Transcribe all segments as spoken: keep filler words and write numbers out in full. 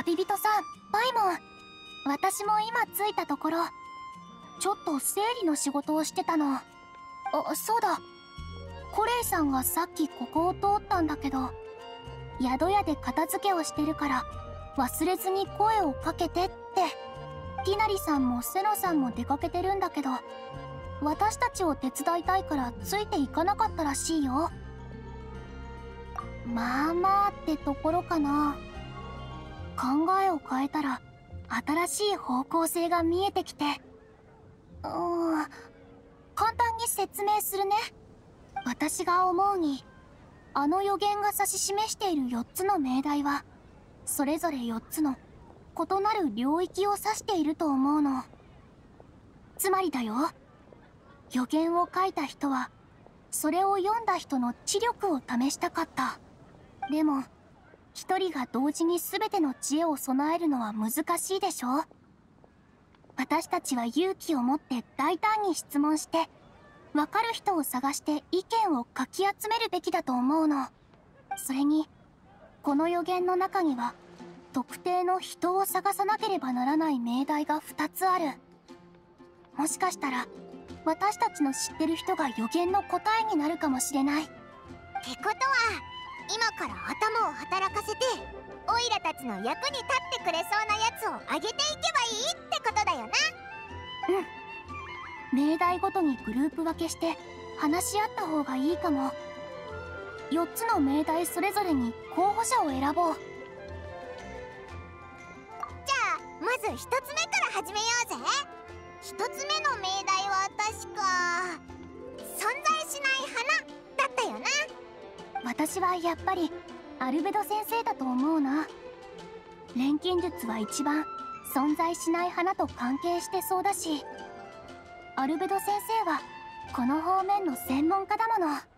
旅人さん、パイモン。私も今着いたところ。ちょっと整理の仕事をしてたの。あ、そうだ。コレイさんがさっきここを通ったんだけど、宿屋で片付けをしてるから忘れずに声をかけてって。ティナリさんもセノさんも出かけてるんだけど、私たちを手伝いたいからついていかなかったらしいよ。まあまあってところかな。考えを変えたら新しい方向性が見えてきて。うーん、簡単に説明するね。私が思うに、あの予言が指し示しているよっつの命題はそれぞれよっつの異なる領域を指していると思うの。つまりだよ、予言を書いた人はそれを読んだ人の知力を試したかった。でも一人が同時に全ての知恵を備えるのは難しいでしょ。私たちは勇気を持って大胆に質問して、分かる人を探して意見をかき集めるべきだと思うの。それにこの予言の中には特定の人を探さなければならない命題がふたつある。もしかしたら私たちの知ってる人が予言の答えになるかもしれない。ってことは今から頭を働かせてオイラたちの役に立ってくれそうなやつをあげていけばいいってことだよな。 うん。命題ごとにグループ分けして話し合った方がいいかも。よっつの命題それぞれに候補者を選ぼう。 じゃあまずひとつめから始めようぜ。ひとつめの命題は確か存在しない花だったよな。 私はやっぱりアルベド先生だと思うな。錬金術は一番存在しない花と関係してそうだし、アルベド先生はこの方面の専門家だもの。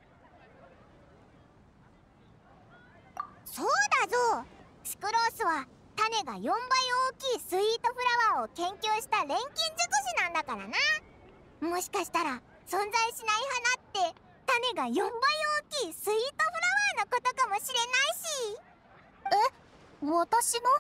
そうだぞ、スクロースは種がよんばい大きいスイートフラワーを研究した錬金術師なんだからな。もしかしたら存在しない花って種がよんばい大きいスイートフラワーのことかもしれないし。 え、私の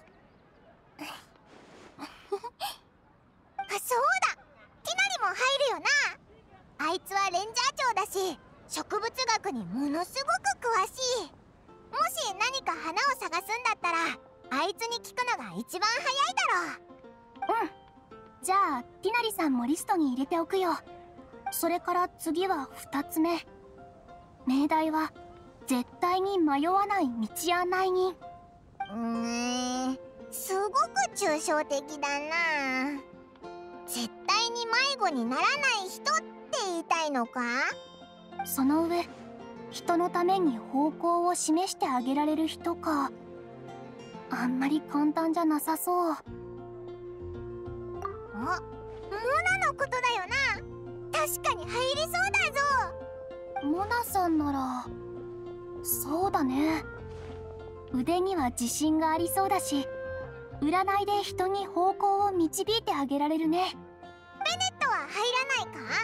あ、そうだ、ティナリも入るよな。あいつはレンジャー長だし植物学にものすごく詳しい。もし何か花を探すんだったらあいつに聞くのが一番早いだろう。 うん。じゃあティナリさんもリストに入れておくよ。それから次はふたつめ。命題は絶対に迷わない道案内人。 うーん、すごく抽象的だな。絶対に迷子にならない人って言いたいのか？ その上、人のために方向を示してあげられる人か。あんまり簡単じゃなさそう。 あ、モナのことだよな。確かに入りそうだぞ。 モナさんならそうだね。腕には自信がありそうだし、占いで人に方向を導いてあげられるね。 ベネットは入らないか？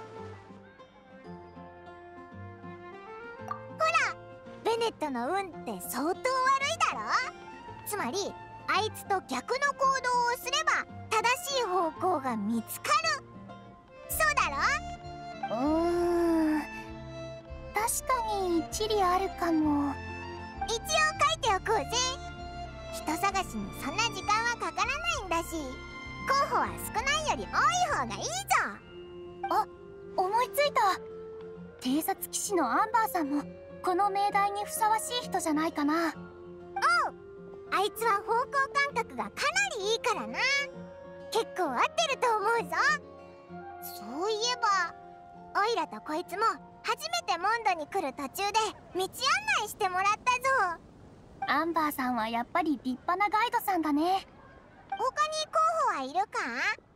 ほら、ベネットの運って相当悪いだろ。つまりあいつと逆の行動をすれば正しい方向が見つかる。そうだろ？ うーん、確かに一理あるかも。 一応書いておこうぜ。人探しにそんな時間はかからないんだし、候補は少ないより多い方がいいぞ。 あ、思いついた。偵察騎士のアンバーさんもこの命題にふさわしい人じゃないかな。 おう、あいつは方向感覚がかなりいいからな。結構合ってると思うぞ。そういえばオイラとこいつも初めてモンドに来る途中で道案内してもらったぞ。 アンバーさんはやっぱり立派なガイドさんだね。 他に候補はいるか？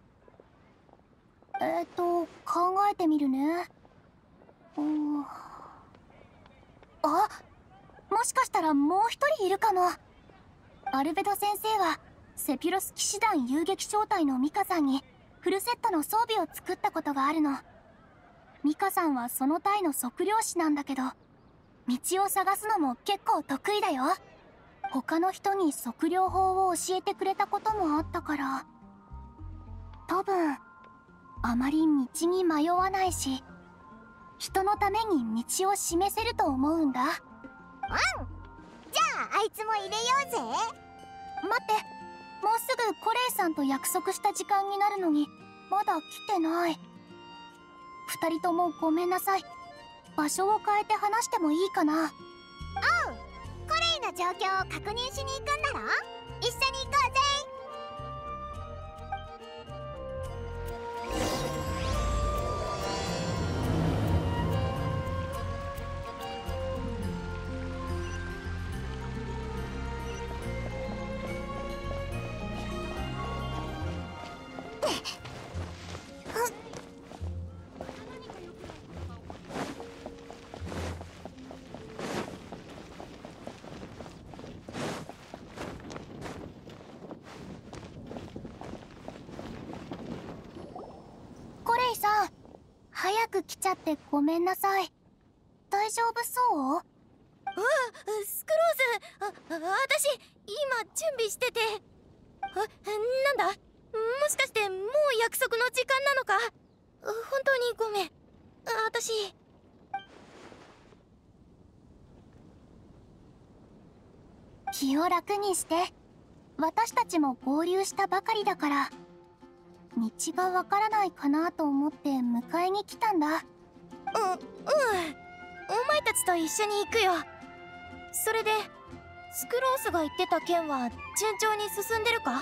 えっと、考えてみるね。うん。あ、もしかしたらもう一人いるかも。アルベド先生はセピロス騎士団遊撃小隊のミカさんにフルセットの装備を作ったことがあるの。ミカさんはその隊の測量士なんだけど、道を探すのも結構得意だよ。 他の人に測量法を教えてくれたこともあったから、多分あまり道に迷わないし、人のために道を示せると思うんだ。うん、 じゃああいつも入れようぜ。 待って、もうすぐコレイさんと約束した時間になるのにまだ来てない。二人ともごめんなさい。場所を変えて話してもいいかな。 おう、コレイの状況を確認しに行くんだろ。一緒に行こうぜ。 コレイさん、早く来ちゃってごめんなさい。大丈夫そう？ あ、スクローズ、あ、私今準備してて。あ、なんだ、もしかしてもう約束の時間なのか。本当にごめん。私気を楽にして。私たちも合流したばかりだから、道がわからないかなと思って迎えに来たんだ。 う、うん、お前たちと一緒に行くよ。それでスクロースが言ってた件は順調に進んでるか？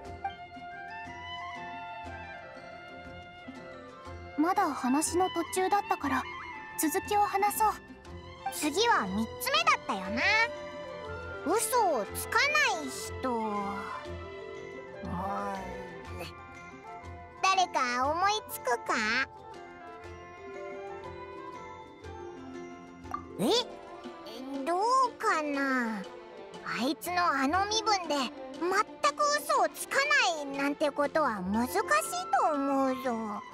まだ話の途中だったから続きを話そう。 次はみっつめだったよな。嘘をつかない人。うーん、誰か思いつくか？え、どうかな。あいつのあの身分で全く嘘をつかないなんてことは難しいと思うぞ。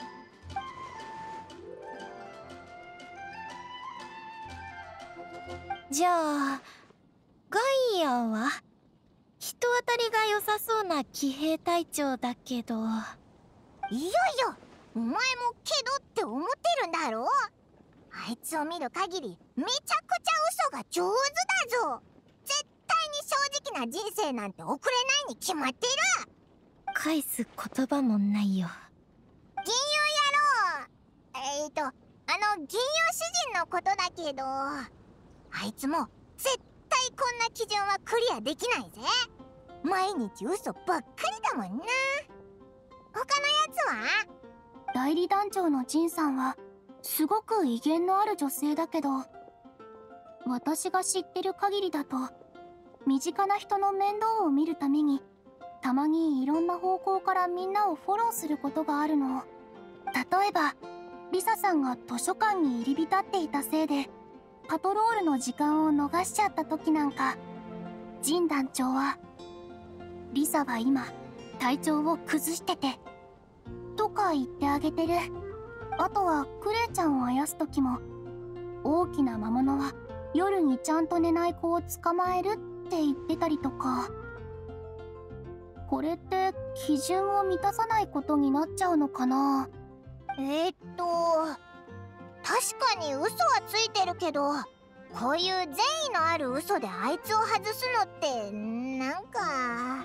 じゃあガイアは人当たりが良さそうな騎兵隊長だけど。 いやいや、お前もけどって思ってるんだろう。あいつを見る限りめちゃくちゃ嘘が上手だぞ。絶対に正直な人生なんて送れないに決まってる。 返す言葉もないよ。 銀融野郎。えーとあの銀融詩人のことだけど、あいつも絶対こんな基準はクリアできないぜ。毎日嘘ばっかりだもんな。他のやつは？ 代理団長のジンさんはすごく威厳のある女性だけど、私が知ってる限りだと身近な人の面倒を見るためにたまにいろんな方向からみんなをフォローすることがあるの。例えばリサさんが図書館に入り浸っていたせいでパトロールの時間を逃しちゃった時なんか、ジン団長は「リサは今体調を崩してて」とか言ってあげてる。あとはクレイちゃんをあやす時も「大きな魔物は夜にちゃんと寝ない子を捕まえる」って言ってたりとか。これって基準を満たさないことになっちゃうのかな。 えー、っと確かに嘘はついてるけど、こういう善意のある嘘であいつを外すのってなんか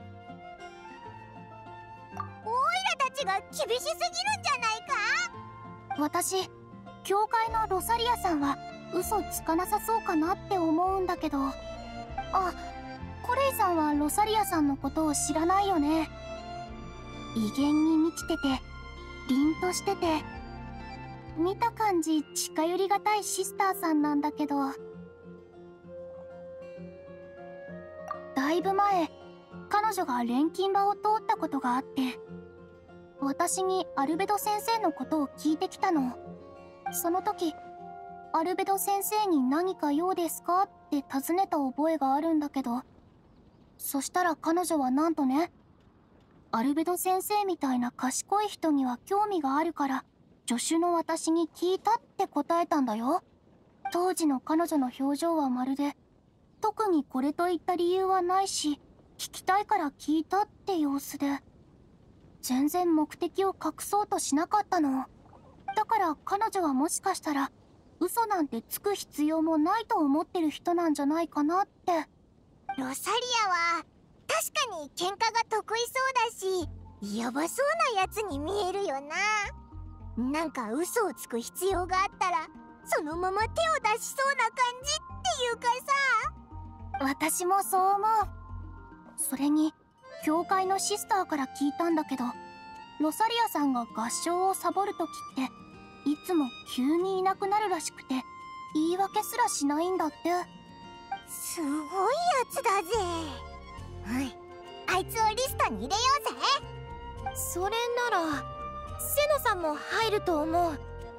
オイラたちが厳しすぎるんじゃないか。 私、教会のロサリアさんは嘘つかなさそうかなって思うんだけど。あ、コレイさんはロサリアさんのことを知らないよね。威厳に満ちてて凛としてて、見た感じ近寄りがたいシスターさんなんだけど、だいぶ前彼女が錬金場を通ったことがあって、私にアルベド先生のことを聞いてきたの。その時アルベド先生に何か用ですかって尋ねた覚えがあるんだけど、そしたら彼女はなんとね、アルベド先生みたいな賢い人には興味があるから助手の私に聞いたって答えたんだよ。当時の彼女の表情はまるで特にこれといった理由はないし、聞きたいから聞いたって様子で、全然目的を隠そうとしなかったの。だから彼女はもしかしたら嘘なんてつく必要もないと思ってる人なんじゃないかなって。 ロサリアは確かに喧嘩が得意そうだし、やばそうなやつに見えるよな。なんか嘘をつく必要があったらそのまま手を出しそうな感じっていうかさ。 私もそう思う。それに教会のシスターから聞いたんだけど、ロサリアさんが合唱をサボるときっていつも急にいなくなるらしくて、言い訳すらしないんだって。 すごいやつだぜ。はい、あいつをリストに入れようぜ。 それならセノさんも入ると思う。 うんうん。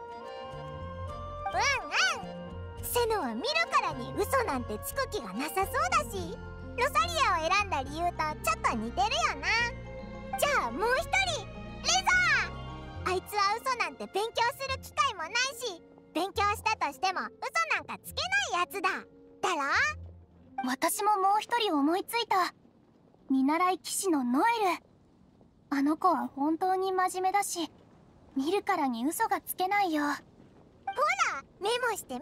セノは見るからに嘘なんてつく気がなさそうだし、ロサリアを選んだ理由とちょっと似てるよな。じゃあもう一人、レザー。あいつは嘘なんて勉強する機会もないし、勉強したとしても嘘なんかつけないやつだ。だろ？ 私ももう一人思いついた。見習い騎士のノエル。あの子は本当に真面目だし、見るからに嘘がつけないよ。ほら、 メモしてメ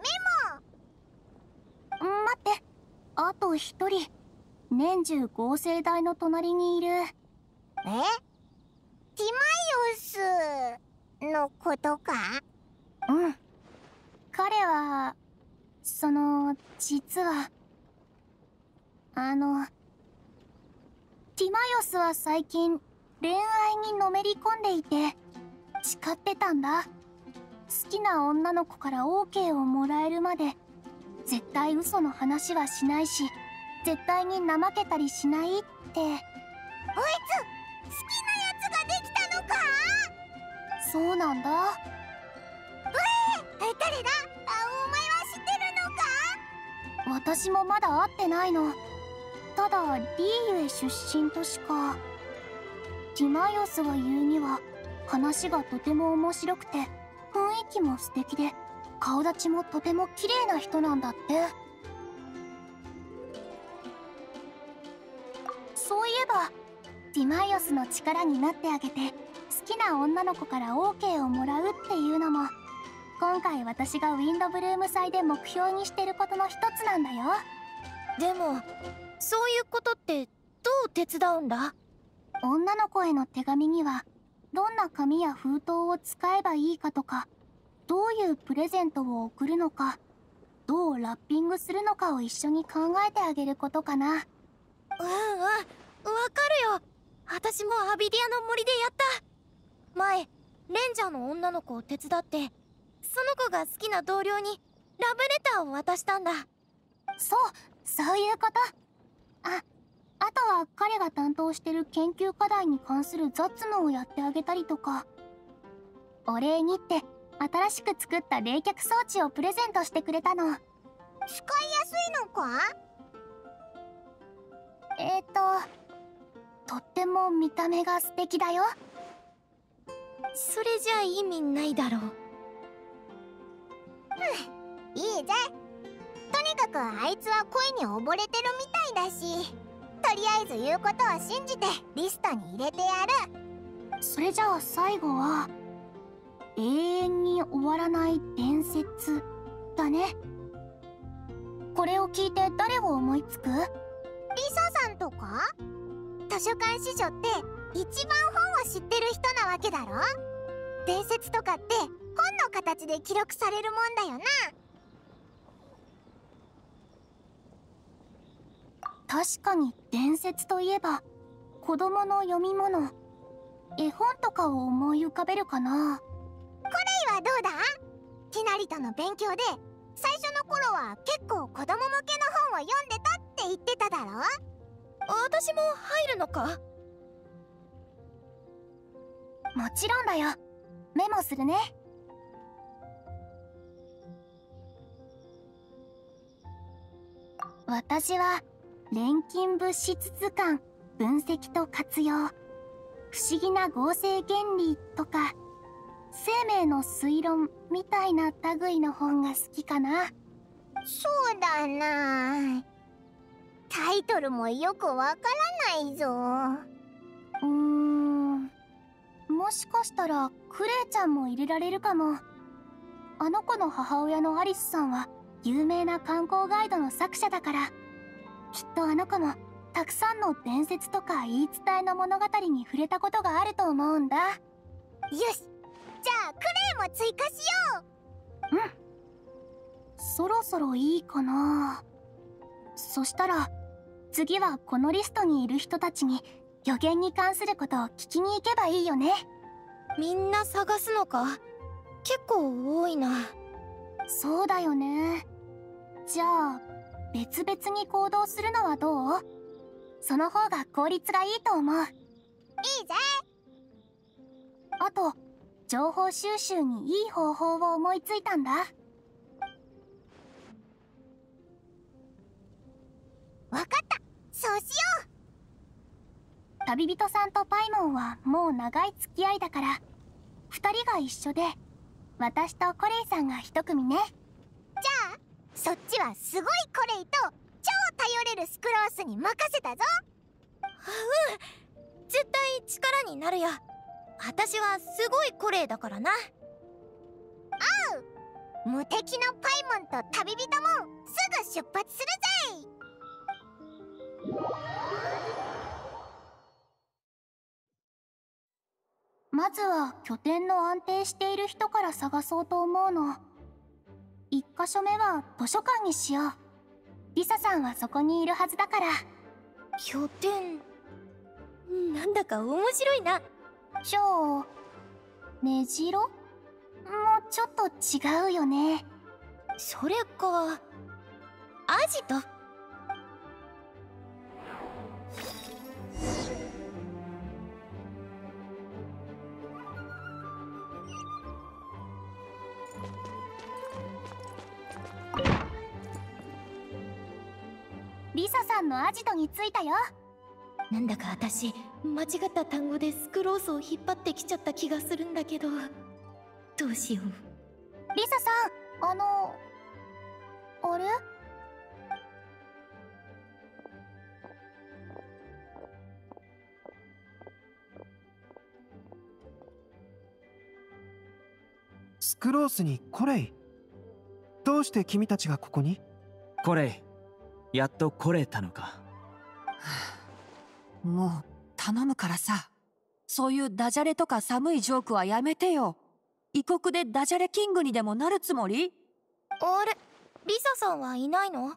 モ。 ん、待って、あと一人。年中合成台の隣にいる。 え？ティマイオスのことか？ うん。彼は、その、実は、あの、ティマイオスは最近恋愛にのめり込んでいて、誓ってたんだ。好きな女の子から オーケー をもらえるまで、絶対嘘の話はしないし、絶対に怠けたりしないって。おいつ、好きなやつができたのか？ そうなんだ。 えー、誰だ？あ、お前は知ってるのか？ 私もまだ会ってないの。ただリーユへ出身としか。ティマイオスが言うには話がとても面白くて、雰囲気も素敵で、顔立ちもとても綺麗な人なんだって。そういえばティマイオスの力になってあげて好きな女の子から オーケー をもらうっていうのも、今回私がウィンドブルーム祭で目標にしてることの一つなんだよ。 でもそういうことってどう手伝うんだ？ 女の子への手紙にはどんな紙や封筒を使えばいいかとか、どういうプレゼントを送るのか、どうラッピングするのかを一緒に考えてあげることかな。 うんうん、わかるよ。私もアビディアの森でやった。前レンジャーの女の子を手伝って、その子が好きな同僚にラブレターを渡したんだ。 そう、そういうこと。あ、あとは彼が担当してる研究課題に関する雑務をやってあげたりとか。お礼にって新しく作った冷却装置をプレゼントしてくれたの。 使いやすいのか？ えーと、とっても見た目が素敵だよ。 それじゃ意味ないだろう。 いいぜ。とにかくあいつは恋に溺れてるみたいだし、とりあえず言うことを信じてリストに入れてやる。 それじゃあ最後は永遠に終わらない伝説だね。これを聞いて誰を思いつく？ リサさんとか？図書館司書って一番本を知ってる人なわけだろ？伝説とかって本の形で記録されるもんだよな。 確かに伝説といえば子供の読み物、絵本とかを思い浮かべるかな。 コレイはどうだ？ティナリとの勉強で最初の頃は結構子供向けの本を読んでたって言ってただろ？ 私も入るのか？ もちろんだよ。メモするね。私は錬金物質図鑑分析と活用、不思議な合成原理とか生命の推論みたいな類の本が好きかな。 そうだな。 タイトルもよくわからないぞ。 うーん、もしかしたらクレイちゃんも入れられるかも。あの子の母親のアリスさんは有名な観光ガイドの作者だから、きっとあの子もたくさんの伝説とか言い伝えの物語に触れたことがあると思うんだ。 よし、じゃあクレイも追加しよう。うん、そろそろいいかな。そしたら次はこのリストにいる人たちに予言に関することを聞きに行けばいいよね。 みんな探すのか？結構多いな。 そうだよね。じゃあ別々に行動するのはどう？その方が効率がいいと思う。いいぜ。あと情報収集にいい方法を思いついたんだ。 わかった、そうしよう。旅人さんとパイモンはもう長い付き合いだからふたりが一緒で、私とコレイさんが一組ね。 じゃあそっちはすごいコレイと超頼れるスクロースに任せたぞ。 うん、絶対力になるよ。私はすごいコレイだからな。 おう、無敵のパイモンと旅人もすぐ出発するぜ。 まずは拠点の安定している人から探そうと思うの。一箇所目は図書館にしよう。リサさんはそこにいるはずだから。 拠点、なんだか面白いな。 超ねじろもうちょっと違うよね。 それかアジト。 リサさんのアジトに着いたよ。 なんだか私間違った単語でスクロースを引っ張ってきちゃった気がするんだけど、どうしよう。 リサさん、あのあれ？ スクロースにコレイ。どうして君たちがここに？ コレイ、やっと来れたのか。 もう頼むからさ、そういうダジャレとか寒いジョークはやめてよ。異国でダジャレキングにでもなるつもり？ あれ、リサさんはいないの？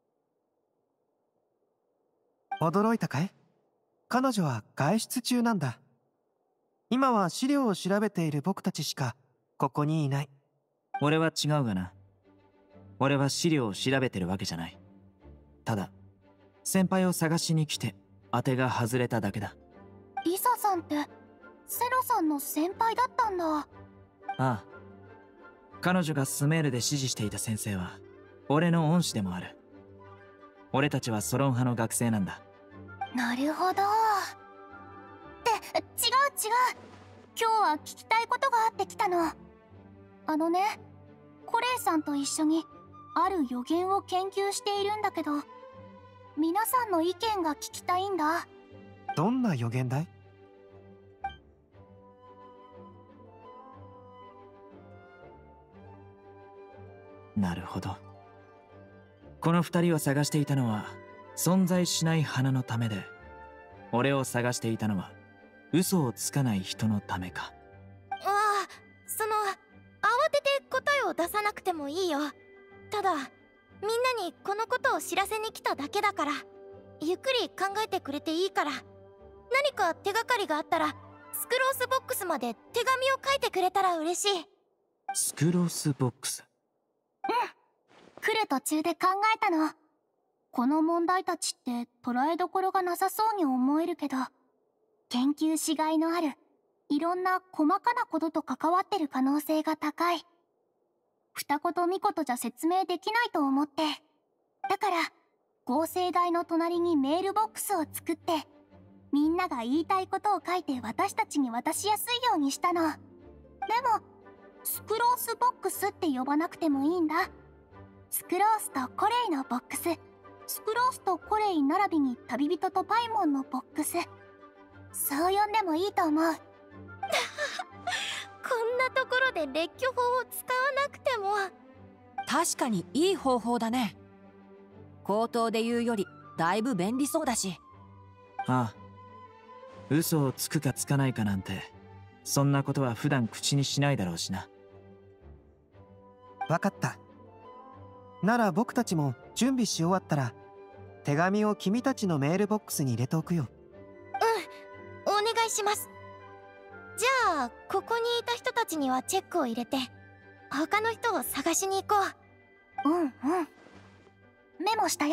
驚いたかい？彼女は外出中なんだ。今は資料を調べている僕たちしかここにいない。 俺は違うがな。俺は資料を調べてるわけじゃない。ただ先輩を探しに来て当てが外れただけだ。 リサさんってセロさんの先輩だったんだ。 ああ、彼女がスメールで指示していた先生は俺の恩師でもある。俺たちはソロン派の学生なんだ。 なるほど。って違う違う、今日は聞きたいことがあって来たの。あのね、コレイさんと一緒にある予言を研究しているんだけど、皆さんの意見が聞きたいんだ。 どんな予言だい？ なるほど。この二人を探していたのは存在しない花のためで、俺を探していたのは嘘をつかない人のためか。 ああ、その慌てて答えを出さなくてもいいよ。ただみんなにこのことを知らせに来ただけだから、ゆっくり考えてくれていいから。何か手がかりがあったらスクロースボックスまで手紙を書いてくれたら嬉しい。 スクロースボックス？ うん、来る途中で考えたの。この問題たちって捉えどころがなさそうに思えるけど、研究しがいのあるいろんな細かなことと関わってる可能性が高い。二言三言じゃ説明できないと思って、だから合成台の隣にメールボックスを作って、みんなが言いたいことを書いて私たちに渡しやすいようにしたの。でもスクロースボックスって呼ばなくてもいいんだ。スクロースとコレイのボックス、 スクロースとコレイ並びに旅人とパイモンのボックス、そう呼んでもいいと思う。 こんなところで列挙法を使わなくても。 確かにいい方法だね。口頭で言うよりだいぶ便利そうだし。 ああ、嘘をつくかつかないかなんてそんなことは普段口にしないだろうしな。 わかった。なら僕たちも準備し終わったら手紙を君たちのメールボックスに入れておくよ。 うん、お願いします。じゃあここにいた人たちにはチェックを入れて他の人を探しに行こう。 うんうん、メモしたよ。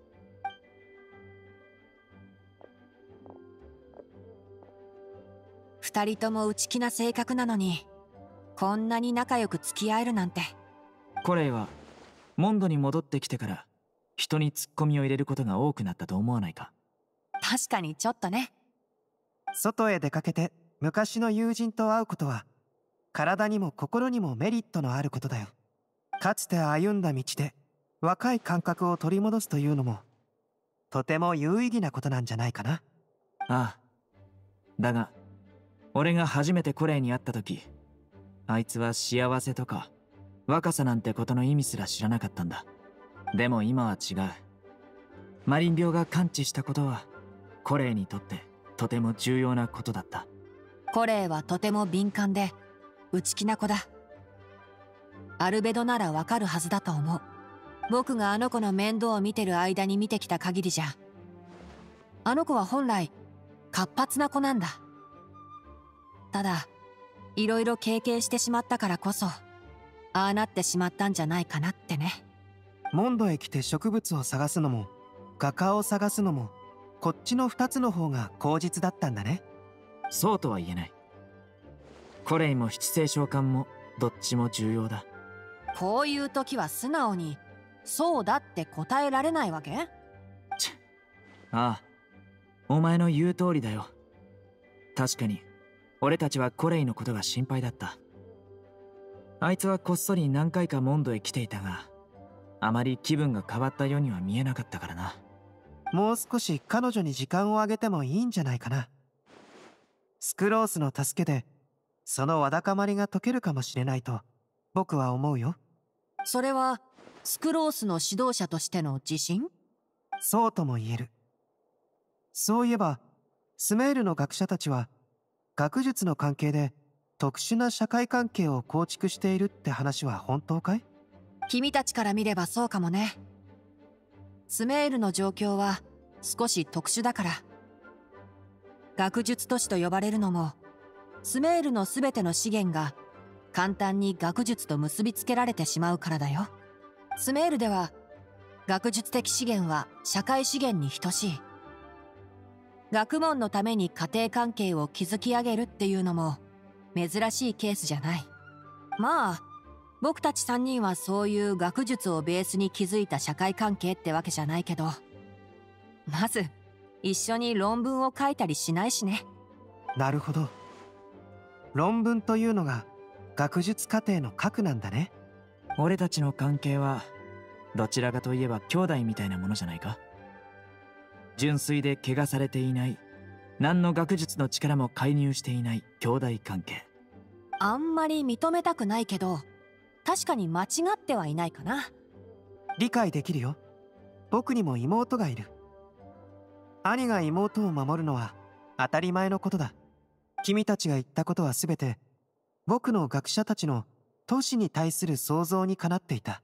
二人とも内気な性格なのにこんなに仲良く付き合えるなんて。 コレイはモンドに戻ってきてから人にツッコミを入れることが多くなったと思わないか？ 確かにちょっとね。 外へ出かけて昔の友人と会うことは体にも心にもメリットのあることだよ。かつて歩んだ道で若い感覚を取り戻すというのもとても有意義なことなんじゃないかな。 ああ、だが俺が初めてコレイに会った時、あいつは幸せとか若さなんてことの意味すら知らなかったんだ。でも今は違う。マリン病が完治したことはコレイにとってとても重要なことだった。 コレイはとても敏感で内気な子だ。アルベドならわかるはずだと思う。僕があの子の面倒を見てる間に見てきた限りじゃ、あの子は本来活発な子なんだ。ただいろいろ経験してしまったからこそああなってしまったんじゃないかなってね。 モンドへ来て植物を探すのも画家を探すのもこっちの二つの方が口実だったんだね。 そうとは言えない。コレイも七星召喚もどっちも重要だ。 こういう時は素直にそうだって答えられないわけ？ ちああ、お前の言う通りだよ。確かに俺たちはコレイのことが心配だった。あいつはこっそり何回かモンドへ来ていたが、あまり気分が変わったようには見えなかったからな。 もう少し彼女に時間をあげてもいいんじゃないかな。スクロースの助けでそのわだかまりが解けるかもしれないと僕は思うよ。 それはスクロースの指導者としての自信？ そうとも言える。そういえばスメールの学者たちは学術の関係で特殊な社会関係を構築しているって話は本当かい？ 君たちから見ればそうかもね。スメールの状況は少し特殊だから。学術都市と呼ばれるのもスメールのすべての資源が簡単に学術と結びつけられてしまうからだよ。スメールでは学術的資源は社会資源に等しい。学問のために家庭関係を築き上げるっていうのも珍しいケースじゃない。まあ僕たちさんにんはそういう学術をベースに築いた社会関係ってわけじゃないけど、まず一緒に論文を書いたりしないしね。 なるほど。論文というのが学術過程の核なんだね。 俺たちの関係はどちらかといえば兄弟みたいなものじゃないか。純粋で汚されていない、何の学術の力も介入していない兄弟関係。 あんまり認めたくないけど確かに間違ってはいないかな。 理解できるよ。僕にも妹がいる。兄が妹を守るのは当たり前のことだ。君たちが言ったことは全て僕の学者たちの都市に対する想像にかなっていた。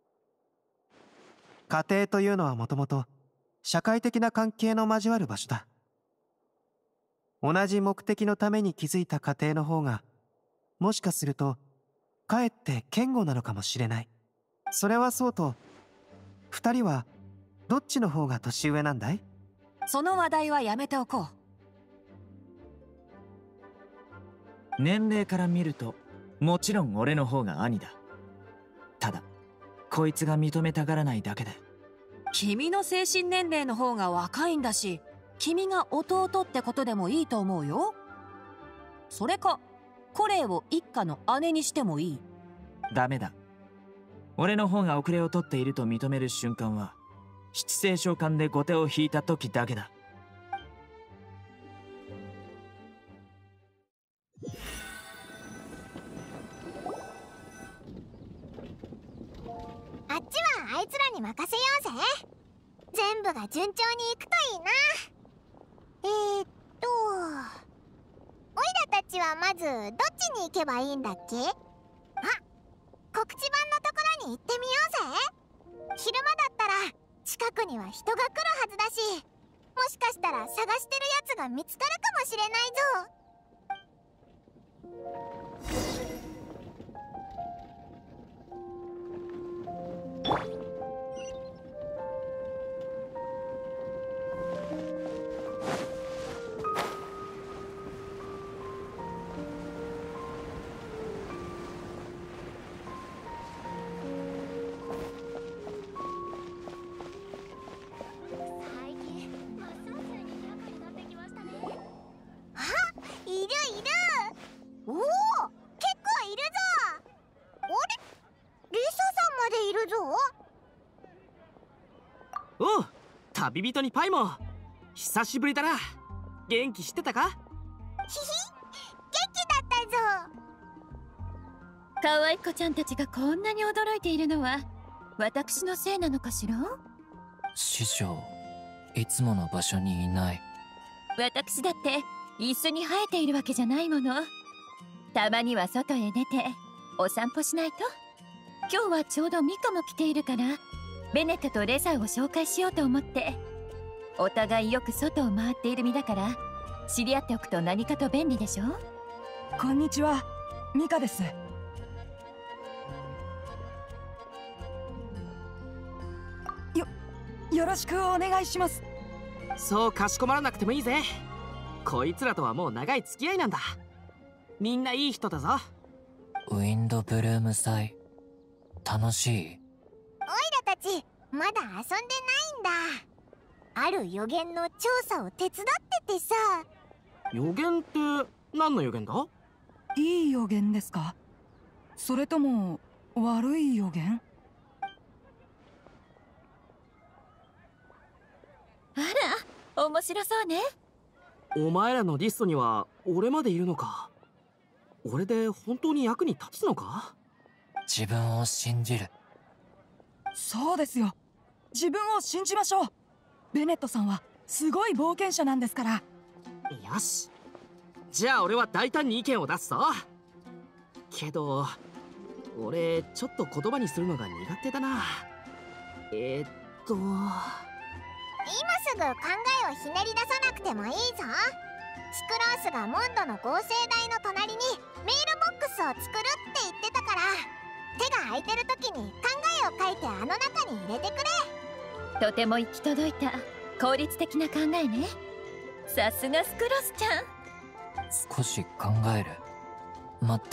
家庭というのはもともと社会的な関係の交わる場所だ。同じ目的のために築いた家庭の方がもしかするとかえって堅固なのかもしれない。それはそうと二人はどっちの方が年上なんだい？ その話題はやめておこう。 年齢から見るともちろん俺の方が兄だ。ただこいつが認めたがらないだけで。 君の精神年齢の方が若いんだし、君が弟ってことでもいいと思うよ。それかコレイを一家の姉にしてもいい。 ダメだ。俺の方が遅れを取っていると認める瞬間は七星召喚で後手を引いた時だけだ。 あっちはあいつらに任せようぜ。全部が順調にいくといいな。えー、っとオイラたちはまずどっちに行けばいいんだっけ？あ、告知板のところに行ってみようぜ。昼間だったら近くには人が来るはずだし、もしかしたら探してるやつが見つかるかもしれないぞ。 おう、旅人にパイも久しぶりだな。元気してたか？ ひひ、元気だったぞ。 可愛い子ちゃんたちがこんなに驚いているのは私のせいなのかしら？ 師匠、いつもの場所にいない。 私だって椅子に生えているわけじゃないもの。たまには外へ出てお散歩しないと。今日はちょうどミカも来ているからベネットとレザーを紹介しようと思って。お互いよく外を回っている身だから知り合っておくと何かと便利でしょ。 こんにちは、ミカです。よ、よろしくお願いします。 そうかしこまらなくてもいいぜ。こいつらとはもう長い付き合いなんだ。みんないい人だぞ。 ウィンドブルーム祭、楽しい？ オイラたちまだ遊んでないんだ。ある予言の調査を手伝っててさ。 予言って何の予言だ？ いい予言ですか？それとも悪い予言？ あら、面白そうね。 お前らのリストには俺までいるのか。俺で本当に役に立つのか？ 自分を信じる。 そうですよ、自分を信じましょう。ベネットさんはすごい冒険者なんですから。 よし、じゃあ俺は大胆に意見を出すぞ。けど俺ちょっと言葉にするのが苦手だな。えー、っと今すぐ考えをひねり出さなくてもいいぞ。シクロースがモンドの合成台の隣にメールボックスを作るって言ってたから、手が空いてる時に考えを書いてあの中に入れてくれ。 とても行き届いた効率的な考えね。さすがスクロスちゃん。 少し考える。待って、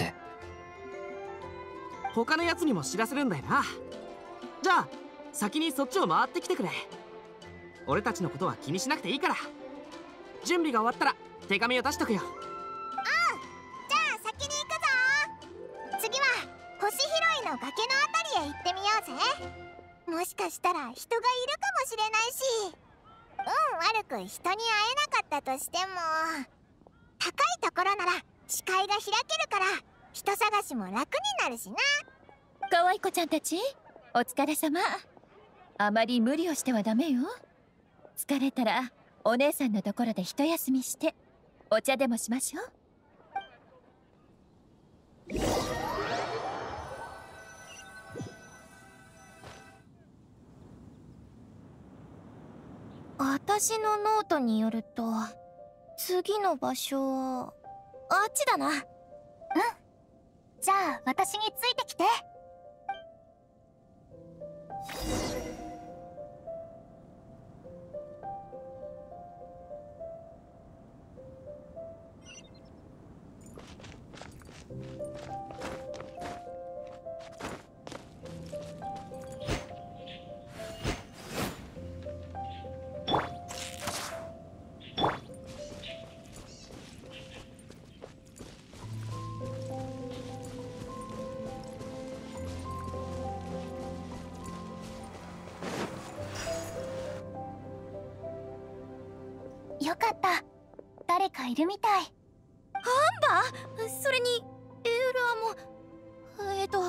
他のやつにも知らせるんだよな。じゃあ先にそっちを回ってきてくれ。俺たちのことは気にしなくていいから。準備が終わったら手紙を出しとくよ。 うん、じゃあ先に行くぞ。次は星拾いの崖のあたりへ行ってみようぜ。もしかしたら人がいるかもしれないし、運悪く人に会えなかったとしても、高いところなら視界が開けるから人探しも楽になるしな。 可愛い子ちゃんたち、お疲れ様。あまり無理をしてはダメよ。疲れたらお姉さんのところで一休みしてお茶でもしましょう。 私のノートによると、次の場所はあっちだな。うん、 じゃあ私についてきて。 よかった。誰かいるみたい。 アンバー、それにエウルアもえっと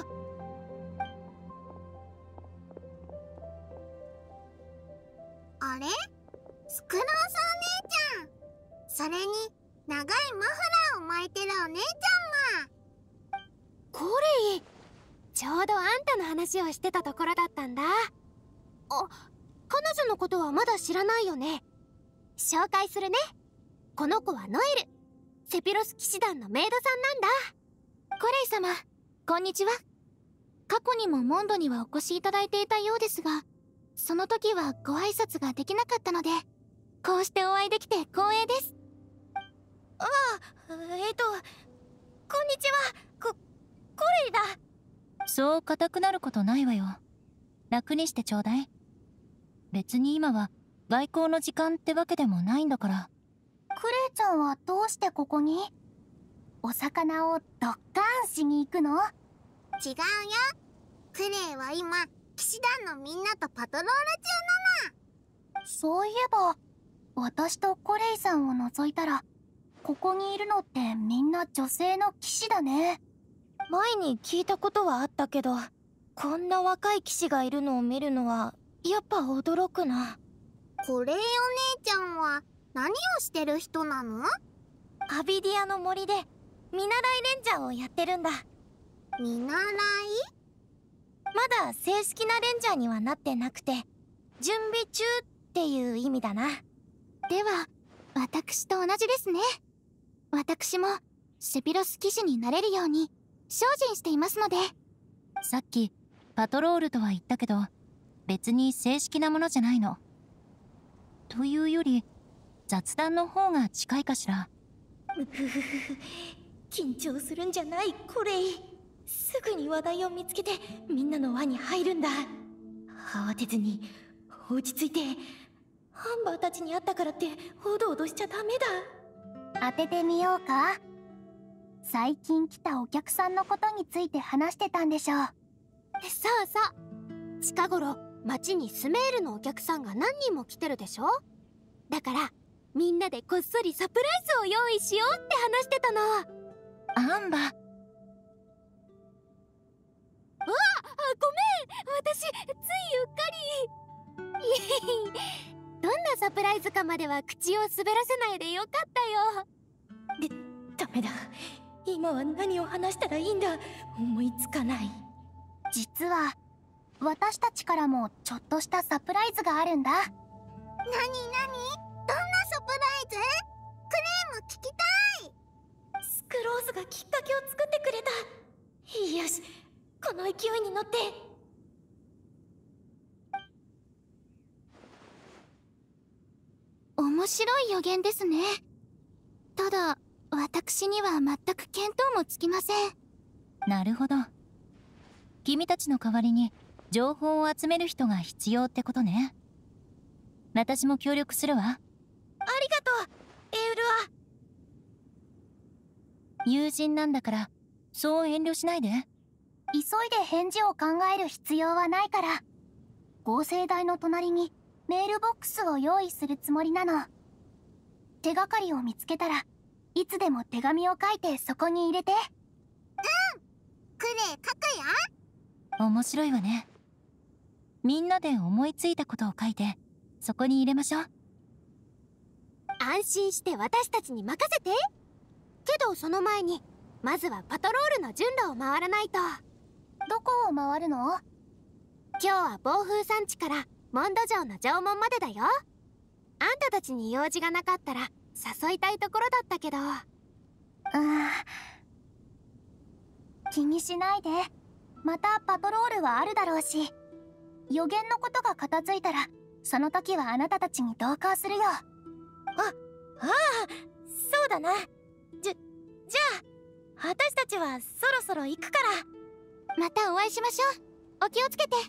あれ、スクロースお姉ちゃん。それに長いマフラーを巻いてるお姉ちゃんも。 コレイ、ちょうどあんたの話をしてたところだったんだ。あ、彼女のことはまだ知らないよね。紹介するね。この子はノエル、セピロス騎士団のメイドさんなんだ。コレイ様、こんにちは。過去にもモンドにはお越しいただいていたようですが、その時はご挨拶ができなかったので、こうしてお会いできて光栄です。ああ、えっとこんにちは。こコレイだ。 そう固くなることないわよ。楽にしてちょうだい。別に今は外交の時間ってわけでもないんだから。 クレイちゃんはどうしてここに？お魚をドッカーンしに行くの？ 違うよ。クレイは今騎士団のみんなとパトロール中なの。 そういえば私とコレイさんを除いたらここにいるのってみんな女性の騎士だね。 前に聞いたことはあったけど、こんな若い騎士がいるのを見るのはやっぱ驚くな。 コレイお姉ちゃんは何をしてる人なの？ アビディアの森で見習いレンジャーをやってるんだ。 見習い？ まだ正式なレンジャーにはなってなくて、準備中っていう意味だな。では私と同じですね。私もセピロス騎士になれるように精進していますので。 さっきパトロールとは言ったけど、別に正式なものじゃないの。というより雑談の方が近いかしら。 むふふふ、緊張するんじゃないコレイ。すぐに話題を見つけてみんなの輪に入るんだ。慌てずに落ち着いて。ハンバーたちに会ったからっておどおどしちゃダメだ。 当ててみようか。最近来たお客さんのことについて話してたんでしょう。 そうそう。近頃町にスメールのお客さんが何人も来てるでしょ。だからみんなでこっそりサプライズを用意しようって話してたの。 アンバー。 あ、ごめん、私ついうっかりどんなサプライズかまでは口を滑らせないでよかったよ。で、ダメだ。今は何を話したらいいんだ。思いつかない。 実は私たちからもちょっとしたサプライズがあるんだ。なになに？ どんなサプライズ？クレイも聞きたい。 スクローズがきっかけを作ってくれた。よし、この勢いに乗って。面白い予言ですね。ただ私には全く見当もつきません。 なるほど。君たちの代わりに情報を集める人が必要ってことね。私も協力するわ。ありがとう、エウルア。友人なんだからそう遠慮しないで。 急いで返事を考える必要はないから。合成台の隣にメールボックスを用意するつもりなの。手がかりを見つけたらいつでも手紙を書いてそこに入れて。 うん、クレイ書くよ。 面白いわね。みんなで思いついたことを書いてそこに入れましょう。 安心して私たちに任せて。けどその前にまずはパトロールの順路を回らないと。 どこを回るの？ 今日は暴風山地からモンド城の城門までだよ。あんたたちに用事がなかったら誘いたいところだったけど。うーん、気にしないで。またパトロールはあるだろうし、予言のことが片付いたらその時はあなたたちに同行するよ。あ、 ああ、そうだな。じゃ、じゃあ私たちはそろそろ行くから。またお会いしましょう。お気をつけて。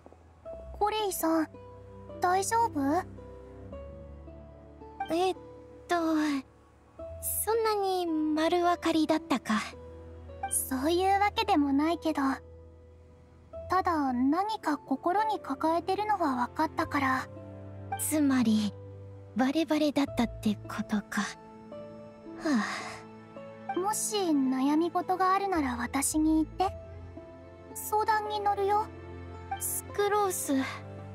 コレイさん、大丈夫？ えっとそんなに丸分かりだったか。 そういうわけでもないけど、ただ何か心に抱えてるのは分かったから。 つまりバレバレだったってことか。はあ、もし悩み事があるなら私に言って。相談に乗るよ。 スクロース。うん、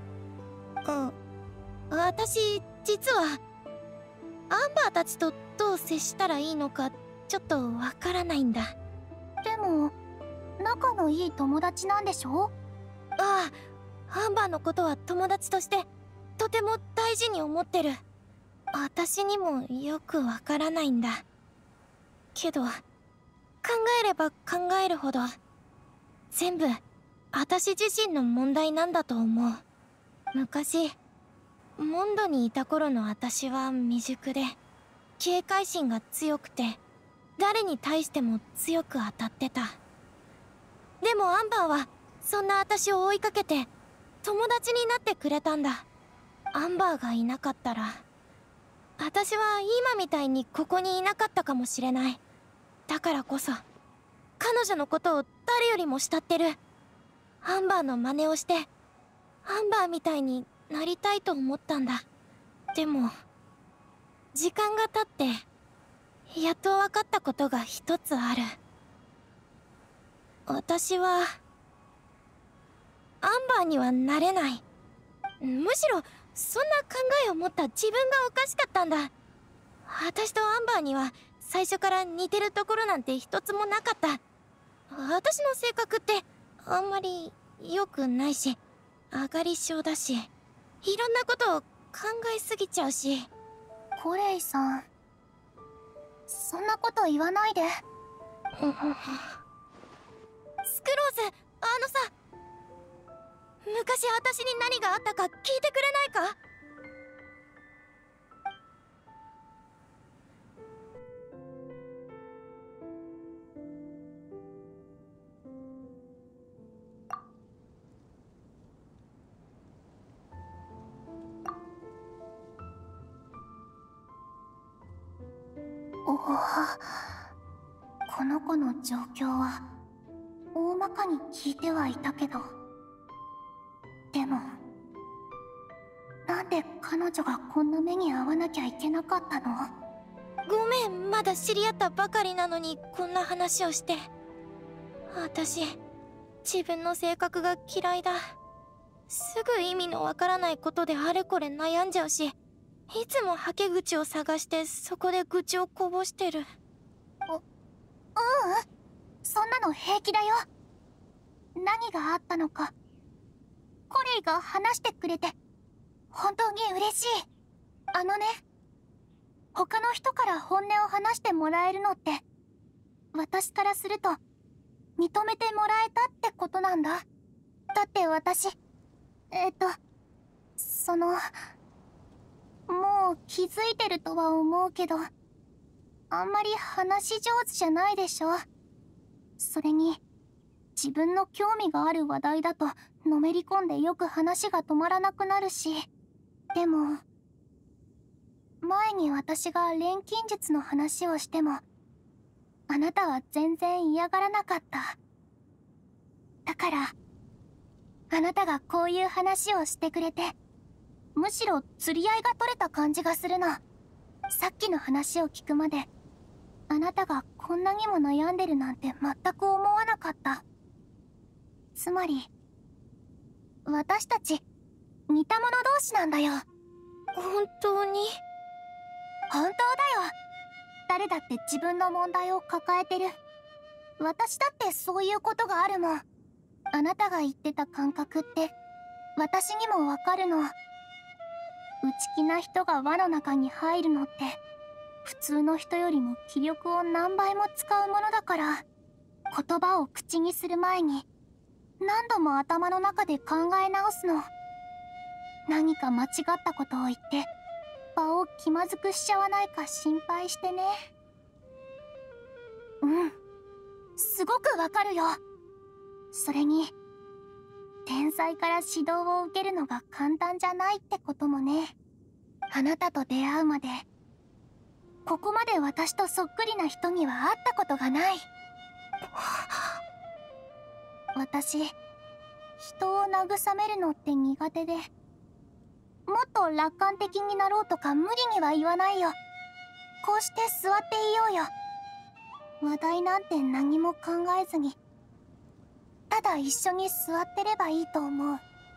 私実はアンバーたちとどう接したらいいのかちょっとわからないんだ。 でも仲のいい友達なんでしょ？ ああ、アンバーのことは友達としてとても大事に思ってる。私にもよくわからないんだけど、考えれば考えるほど全部私自身の問題なんだと思う。昔モンドにいた頃の私は未熟で警戒心が強くて誰に対しても強く当たってた。でもアンバーはそんな私を追いかけて友達になってくれたんだ。アンバーがいなかったら私は今みたいにここにいなかったかもしれない。だからこそ彼女のことを誰よりも慕ってる。アンバーの真似をしてアンバーみたいになりたいと思ったんだ。でも時間が経ってやっと分かったことが一つある。私はアンバーにはなれない。むしろそんな考えを持った自分がおかしかったんだ。私とアンバーには最初から似てるところなんて一つもなかった。私の性格ってあんまり良くないし上がり症だし、いろんなことを考えすぎちゃうし。 コレイさん、そんなこと言わないで。 スクロース、あのさ、昔私に何があったか聞いてくれないか？ おお、この子の状況は大まかに聞いてはいたけど、でもなんで彼女がこんな目に遭わなきゃいけなかったの？ ごめん、まだ知り合ったばかりなのにこんな話をして。私自分の性格が嫌いだ。すぐ意味のわからないことであれこれ悩んじゃうし、いつもはけ口を探してそこで愚痴をこぼしてる。 う、ううん、そんなの平気だよ。何があったのかコレイが話してくれて本当に嬉しい。あのね、他の人から本音を話してもらえるのって私からすると認めてもらえたってことなんだ。だって私えっとそのもう気づいてるとは思うけど、あんまり話上手じゃないでしょ。それに自分の興味がある話題だとのめり込んでよく話が止まらなくなるし。でも前に私が錬金術の話をしてもあなたは全然嫌がらなかった。だからあなたがこういう話をしてくれてむしろ釣り合いが取れた感じがするの。さっきの話を聞くまであなたがこんなにも悩んでるなんて全く思わなかった。つまり私たち似た者同士なんだよ。 本当に？ 本当だよ。誰だって自分の問題を抱えてる。私だってそういうことがあるもん。あなたが言ってた感覚って私にもわかるの。内気な人が輪の中に入るのって普通の人よりも気力を何倍も使うものだから、言葉を口にする前に何度も頭の中で考え直すの。何か間違ったことを言って場を気まずくしちゃわないか心配してね。うん、すごくわかるよ。それに天才から指導を受けるのが簡単じゃないってこともね。あなたと出会うまでここまで私とそっくりな人には会ったことがない。私、人を慰めるのって苦手で、もっと楽観的になろうとか無理には言わないよ。こうして座っていようよ。話題なんて何も考えずに、ただ一緒に座ってればいいと思う。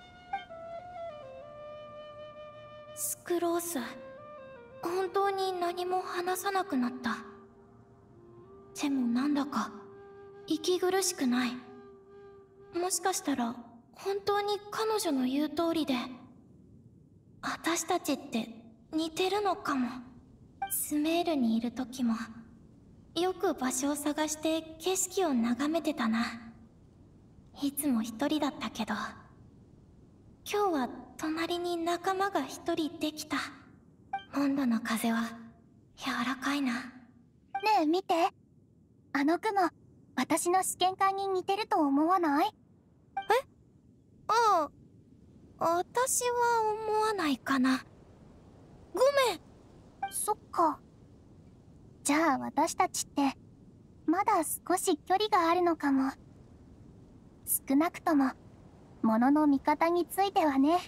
スクロース、本当に何も話さなくなった。でもなんだか息苦しくない。もしかしたら本当に彼女の言う通りで、私たちって似てるのかも。スメールにいる時もよく場所を探して景色を眺めてたな。いつも一人だったけど、今日は隣に仲間が一人できた。モンドの風は柔らかいな。 ねえ見て、あの雲、私の試験管に似てると思わない？ え？ああ、私は思わないかな。ごめん。 そっか。じゃあ私たちってまだ少し距離があるのかも。少なくとも物の見方についてはね。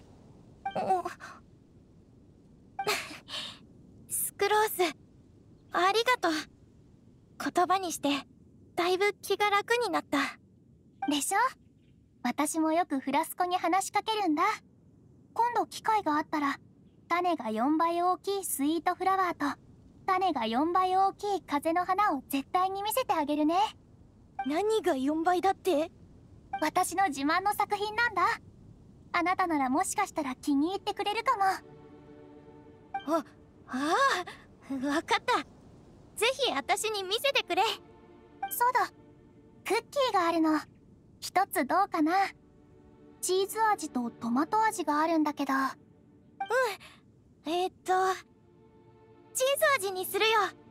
スクロース、ありがとう。言葉にしてだいぶ気が楽になった。 でしょ？私もよくフラスコに話しかけるんだ。今度機会があったら、種がよんばい大きいスイートフラワーと種がよんばい大きい風の花を絶対に見せてあげるね。 何がよんばいだって？ 私の自慢の作品なんだ。あなたならもしかしたら気に入ってくれるかも。 あ、ああ、わかった。ぜひ私に見せてくれ。 そうだ、クッキーがあるの。一つどうかな。チーズ味とトマト味があるんだけど。うん、 えー、っとチーズ味にするよ。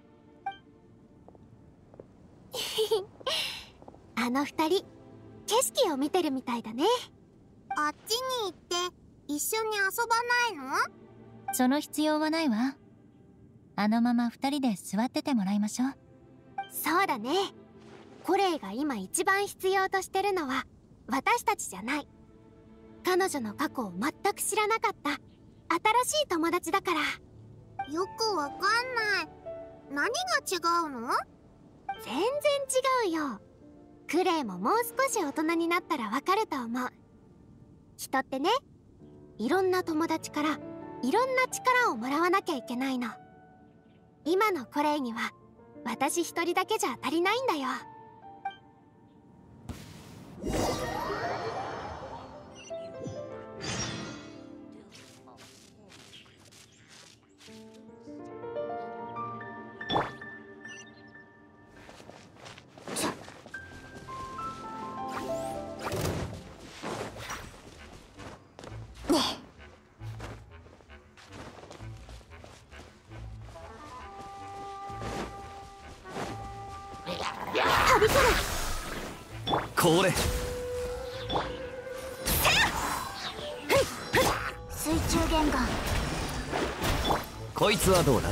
あの二人、景色を見てるみたいだね。あっちに行って一緒に遊ばないの？ その必要はないわ。あのまま二人で座っててもらいましょう。 そうだね。コレイが今一番必要としてるのは私たちじゃない。彼女の過去を全く知らなかった新しい友達だから。よくわかんない。何が違うの？全然違うよ。クレイももう少し大人になったらわかると思う。人ってね、いろんな友達からいろんな力をもらわなきゃいけないの。今のコレイには私一人だけじゃ足りないんだよ。 これ水中弦ガン。 こいつはどうだ？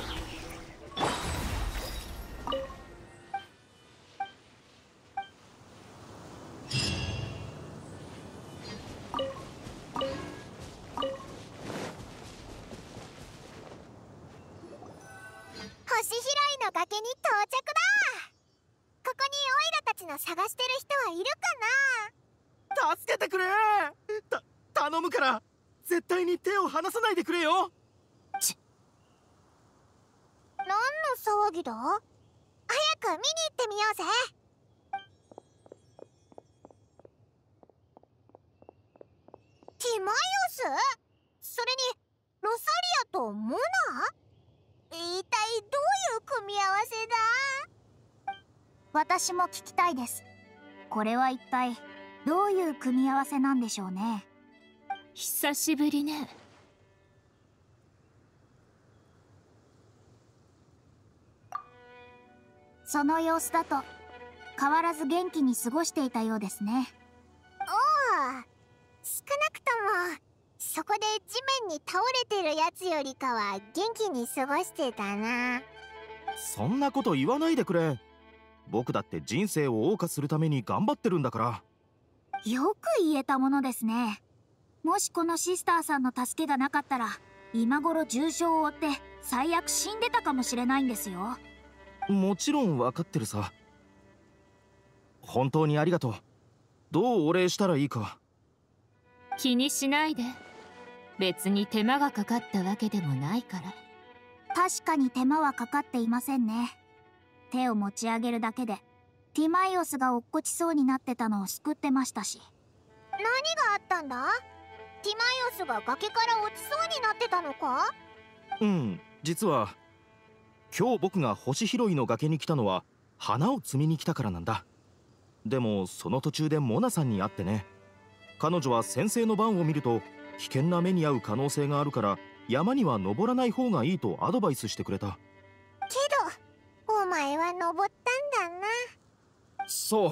星拾いの崖に到着だ。ここにオイラたちの探してる人はいるかな？ 助けてくれ。た頼むから絶対に手を離さないでくれよ。 何の騒ぎだ？早く見に行ってみようぜ。ティマイオス？それにロサリアとモナ？一体どういう組み合わせだ？ 私も聞きたいです。これは一体どういう組み合わせなんでしょうね。 久しぶりね。 その様子だと変わらず元気に過ごしていたようですね。 おお、少なくともそこで地面に倒れてるやつよりかは元気に過ごしてたな。 そんなこと言わないでくれ。僕だって人生を謳歌するために頑張ってるんだから。 よく言えたものですね。もしこのシスターさんの助けがなかったら今頃重傷を負って最悪死んでたかもしれないんですよ。 もちろん分かってるさ。本当にありがとう。どうお礼したらいいか。 気にしないで。別に手間がかかったわけでもないから。 確かに手間はかかっていませんね。手を持ち上げるだけでティマイオスが落っこちそうになってたのを救ってましたし。 何があったんだ？ティマイオスが崖から落ちそうになってたのか？ うん、実は今日僕が星拾いの崖に来たのは花を摘みに来たからなんだ。でもその途中でモナさんに会ってね。彼女は先生の番を見ると危険な目に遭う可能性があるから山には登らない方がいいとアドバイスしてくれた。 けどお前は登ったんだな。 そう。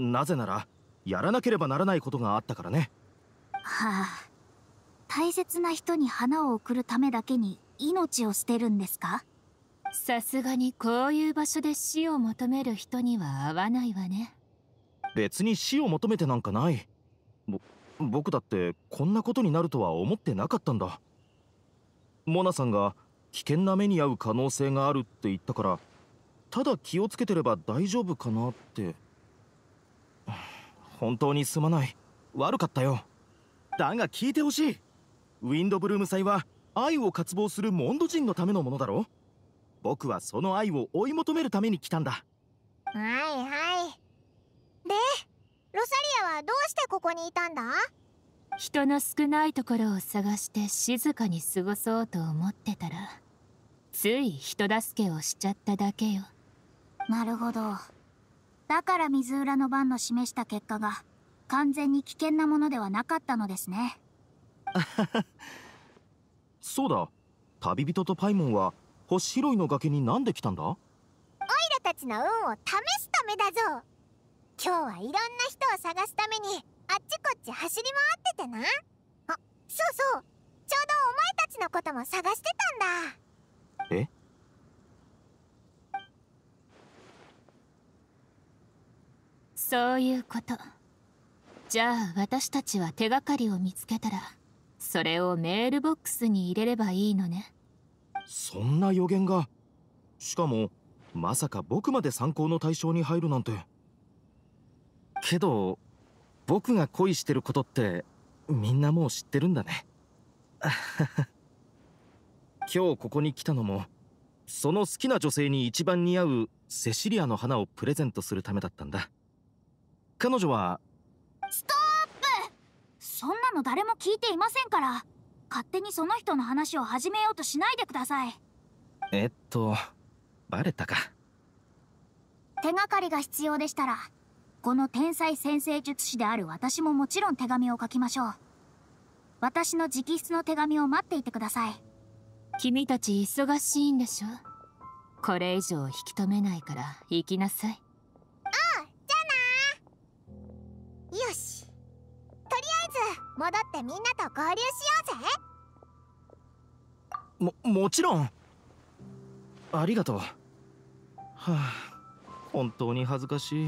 なぜならやらなければならないことがあったからね。 はあ、大切な人に花を贈るためだけに命を捨てるんですか？ さすがにこういう場所で死を求める人には合わないわね。 別に死を求めてなんかない。ぼ僕だってこんなことになるとは思ってなかったんだ。モナさんが危険な目に遭う可能性があるって言ったから、ただ気をつけてれば大丈夫かなって。本当にすまない。悪かったよ。だが聞いてほしい。ウィンドブルーム祭は愛を渇望するモンド人のためのものだろ。僕はその愛を追い求めるために来たんだ。 はいはい。で、ロサリアはどうしてここにいたんだ？ 人の少ないところを探して静かに過ごそうと思ってたら、つい人助けをしちゃっただけよ。 なるほど。だから水浦の番の示した結果が完全に危険なものではなかったのですね。 そうだ。旅人とパイモンは星拾いの崖になんで来たんだ？オイラたちの運を試すためだぞ。今日はいろんな人を探すためにあっちこっち走り回っててな。あ、そうそう、ちょうどお前たちのことも探してたんだ。 え？ そういうこと。じゃあ私たちは手がかりを見つけたらそれをメールボックスに入れればいいのね。 そんな予言が。しかもまさか僕まで参考の対象に入るなんて。けど僕が恋してることってみんなもう知ってるんだね。今日ここに来たのもその好きな女性に一番似合うセシリアの花をプレゼントするためだったんだ。彼女は。 ストップ！そんなの誰も聞いていませんから、勝手にその人の話を始めようとしないでください。 えっとバレたか。 手がかりが必要でしたらこの天才先生術師である私ももちろん手紙を書きましょう。私の直筆の手紙を待っていてください。 君たち忙しいんでしょ。これ以上引き止めないから行きなさい。 ああ、じゃあな。よし、とりあえず戻ってみんなと合流しようぜ。 も、もちろん。ありがとう。はあ、本当に恥ずかしい。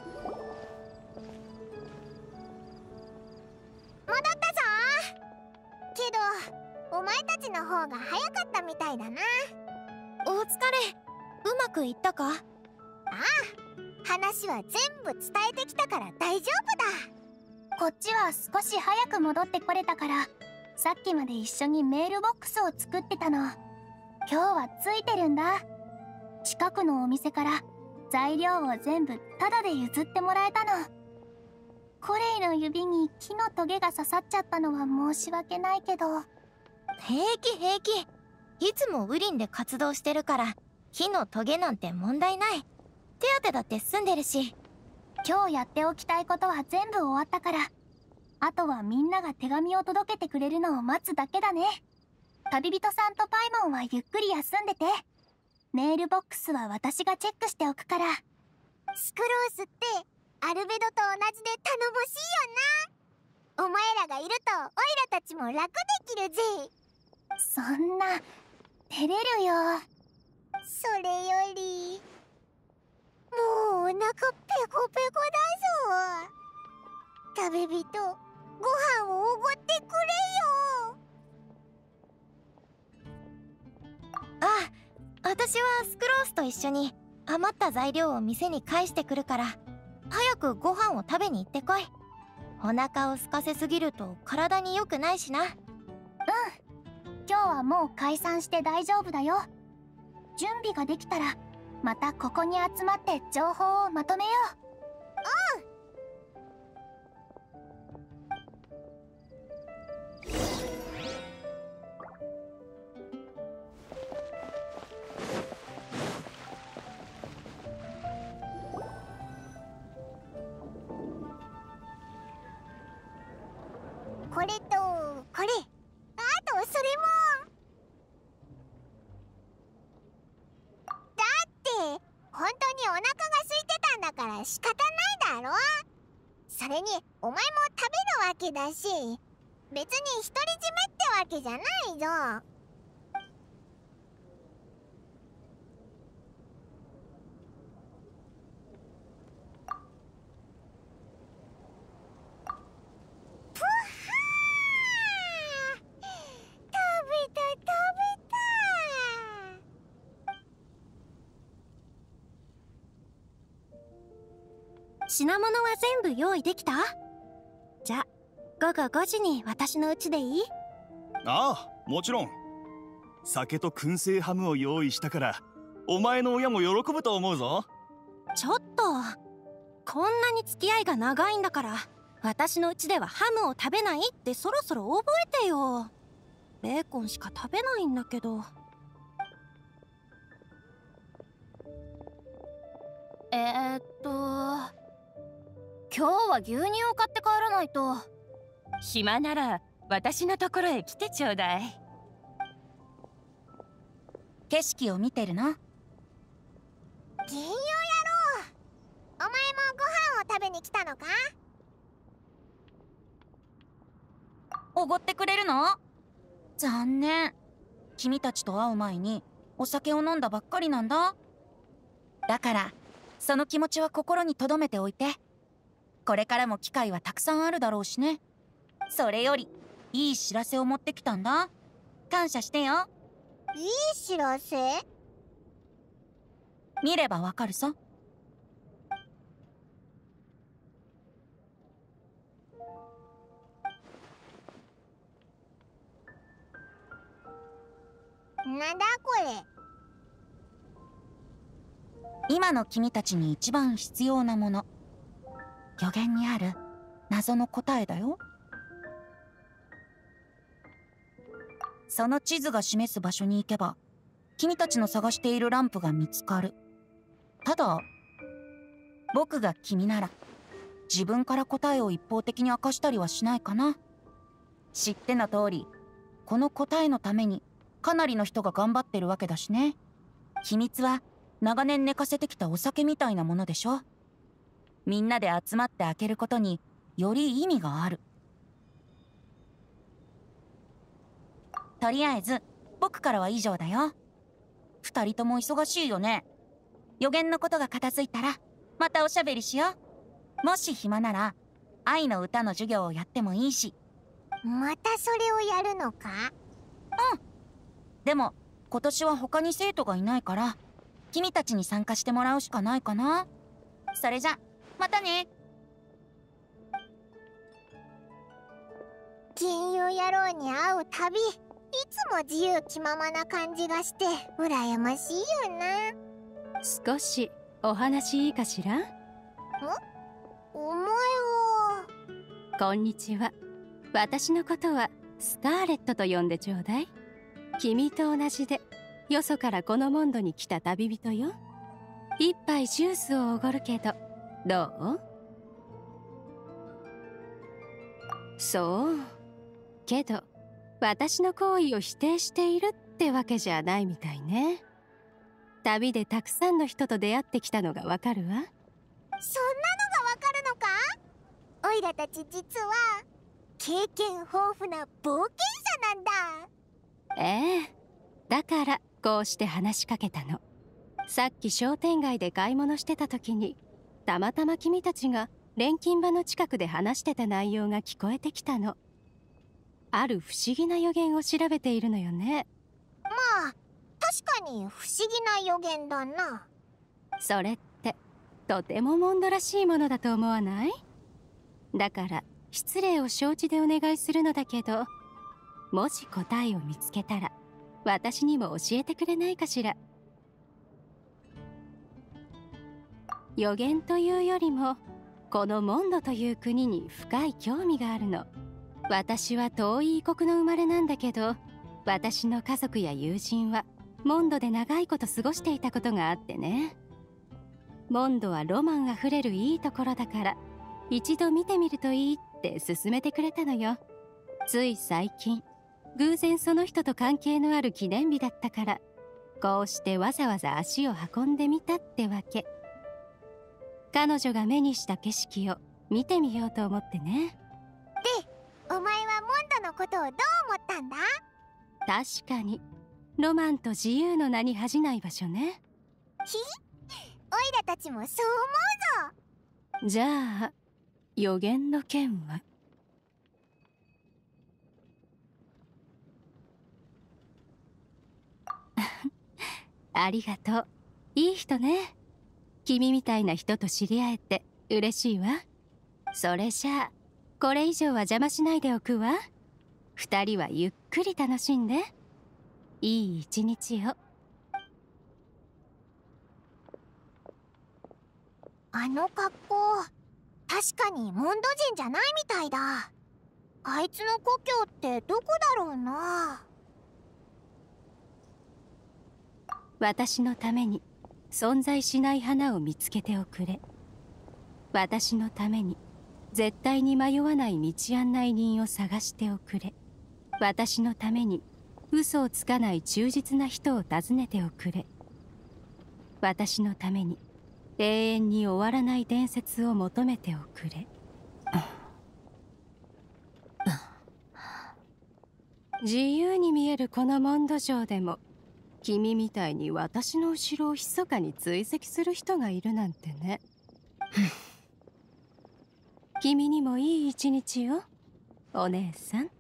戻ったぞ。 前たちの方が早かったみたいだな。 お疲れ。うまくいったか？ ああ、話は全部伝えてきたから大丈夫だ。 こっちは少し早く戻ってこれたから、さっきまで一緒にメールボックスを作ってたの。今日はついてるんだ。近くのお店から材料を全部タダで譲ってもらえたの。コレイの指に木のトゲが刺さっちゃったのは申し訳ないけど。 平気平気。いつもウリンで活動してるから木のトゲなんて問題ない。手当てだって済んでるし。 今日やっておきたいことは全部終わったから、あとはみんなが手紙を届けてくれるのを待つだけだね。旅人さんとパイモンはゆっくり休んでて、メールボックスは私がチェックしておくから。 スクロースってアルベドと同じで頼もしいよな。お前らがいるとオイラたちも楽できるぜ。 そんな照れるよ。 それよりもうお腹ペコペコだぞ。食べ人、ご飯をおごってくれよ。 ああ、私はスクロースと一緒に余った材料を店に返してくるから、早くご飯を食べに行ってこい。お腹を空かせすぎると体に良くないしな。うん、 今日はもう解散して大丈夫だよ。準備ができたらまたここに集まって情報をまとめよう。 うん。これとこれ、あとそれも。だって本当にお腹が空いてたんだから仕方ないだろ。それにお前も食べるわけだし、別に独り占めってわけじゃないぞ。 品物は全部用意できた？じゃ、午後ごじに私の家でいい？ ああ、もちろん。酒と燻製ハムを用意したから、お前の親も喜ぶと思うぞ。 ちょっと、こんなに付き合いが長いんだから、私の家ではハムを食べないってそろそろ覚えてよ。ベーコンしか食べないんだけど。えー、っと今日は牛乳を買って帰らないと。 暇なら私のところへ来てちょうだい。 景色を見てるの？ 銀曜野郎、お前もご飯を食べに来たのか？ おごってくれるの？残念。君たちと会う前にお酒を飲んだばっかりなんだ。だからその気持ちは心に留めておいて。これからも機会はたくさんあるだろうしね。それよりいい知らせを持ってきたんだ。感謝してよ。 いい知らせ？ 見ればわかるさ。 なんだこれ？ 今の君たちに一番必要なもの。予言にある謎の答えだよ。その地図が示す場所に行けば、君たちの探しているランプが見つかる。ただ、僕が君なら、自分から答えを一方的に明かしたりはしないかな。知っての通り、この答えのためにかなりの人が頑張ってるわけだしね。秘密は長年寝かせてきたお酒みたいなものでしょ。みんなで集まって開けることにより意味がある。とりあえず僕からは以上だよ。二人とも忙しいよね。予言のことが片付いたらまたおしゃべりしよう。もし暇なら愛の歌の授業をやってもいいし。 またそれをやるのか？ うん。でも今年は他に生徒がいないから君たちに参加してもらうしかないかな。それじゃまたね。 金融野郎に会うたびいつも自由気ままな感じがして羨ましいよな。 少しお話いいかしら？ ん？お前は。 こんにちは。私のことはスカーレットと呼んでちょうだい。君と同じでよそからこのモンドに来た旅人よ。一杯ジュースをおごるけどどう？そうけど私の行為を否定しているってわけじゃないみたいね。旅でたくさんの人と出会ってきたのがわかるわ。 そんなのがわかるのか？オイラたち実は経験豊富な冒険者なんだ。 ええ、だからこうして話しかけたの。さっき商店街で買い物してた時にたまたま君たちが錬金場の近くで話してた内容が聞こえてきたの。ある不思議な予言を調べているのよね。 まあ確かに不思議な予言だな。 それってとてもモンドらしいものだと思わない？だから失礼を承知でお願いするのだけど、もし答えを見つけたら私にも教えてくれないかしら。予言というよりもこのモンドという国に深い興味があるの。私は遠い異国の生まれなんだけど、私の家族や友人はモンドで長いこと過ごしていたことがあってね。モンドはロマンあふれるいいところだから一度見てみるといいって勧めてくれたのよ。つい最近偶然その人と関係のある記念日だったから、こうしてわざわざ足を運んでみたってわけ。彼女が目にした景色を見てみようと思ってね。 で、お前はモンドのことをどう思ったんだ？ 確かにロマンと自由の名に恥じない場所ね。 ひ？オイラたちもそう思うぞ。 じゃあ予言の件は？ありがとう。いい人ね。君みたいな人と知り合えて嬉しいわ。それじゃあこれ以上は邪魔しないでおくわ。二人はゆっくり楽しんでいい一日を。 あの格好確かにモンド人じゃないみたいだ。あいつの故郷ってどこだろうな。 私のために存在しない花を見つけておくれ。私のために絶対に迷わない道案内人を探しておくれ。私のために嘘をつかない忠実な人を訪ねておくれ。私のために永遠に終わらない伝説を求めておくれ。自由に見えるこのモンド上でも君みたいに私の後ろを密かに追跡する人がいるなんてね。君にもいい一日よ、お姉さん。